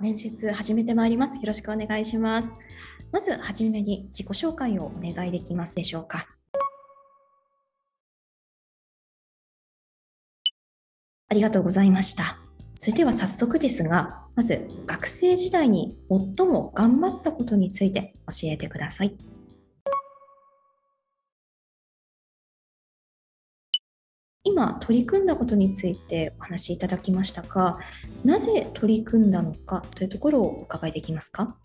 面接始めてまいります。よろしくお願いします。まずはじめに自己紹介をお願いできますでしょうか。ありがとうございました。それでは早速ですが、まず学生時代に最も頑張ったことについて教えてください。今取り組んだことについてお話しいただきましたが、なぜ取り組んだのかというところをお伺いできますか。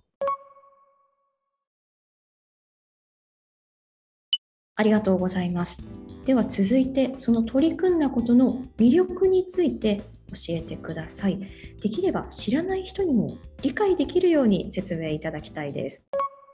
ありがとうございます。では続いて、その取り組んだことの魅力について教えてください。できれば知らない人にも理解できるように説明いただきたいです。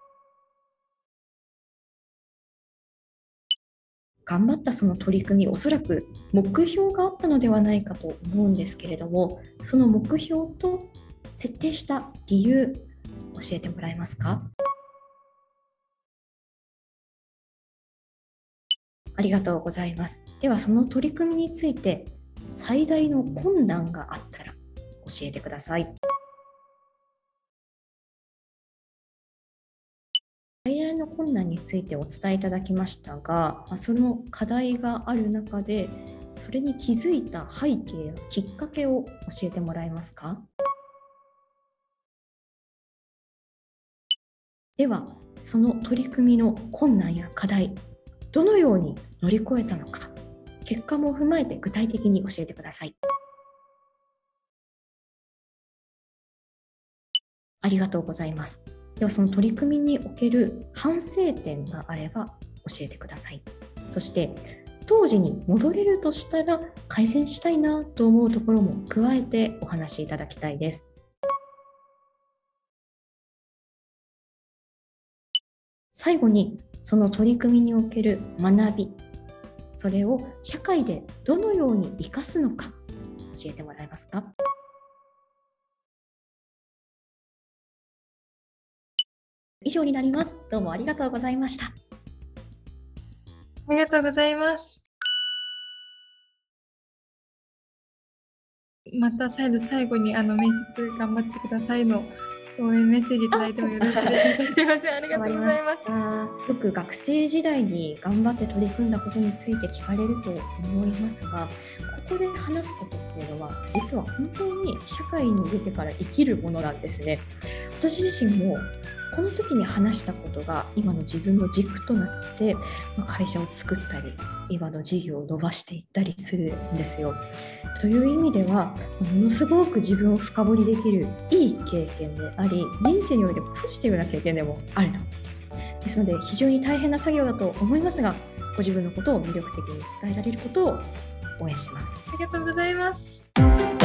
頑張ったその取り組み、おそらく目標があったのではないかと思うんですけれども、その目標と設定した理由、教えてもらえますか。ありがとうございます。ではその取り組みについて最大の困難があったら教えてください。最大の困難についてお伝えいただきましたが、その課題がある中で、それに気づいた背景やきっかけを教えてもらえますか。では、その取り組みの困難や課題、どのように乗り越えたのか、結果も踏まえて具体的に教えてください。ありがとうございます。ではその取り組みにおける反省点があれば教えてください。そして当時に戻れるとしたら改善したいなと思うところも加えてお話しいただきたいです。最後にその取り組みにおける学び、それを社会でどのように生かすのか教えてもらえますか。以上になります。どうもありがとうございました。 ありがとうございます。また最後に面接頑張ってくださいの応援メッセージいただいてもよろしいでしょうか。すいません、ありがとうございます。 よく学生時代に頑張って取り組んだことについて聞かれると思いますが、ここで話すことっていうのは実は本当に社会に出てから生きるものなんですね。私自身もこの時に話したことが今の自分の軸となって、会社を作ったり今の事業を伸ばしていったりするんですよ。という意味ではものすごく自分を深掘りできるいい経験であり、人生においてポジティブな経験でもあると。ですので非常に大変な作業だと思いますが、ご自分のことを魅力的に伝えられることを応援します。 ありがとうございます。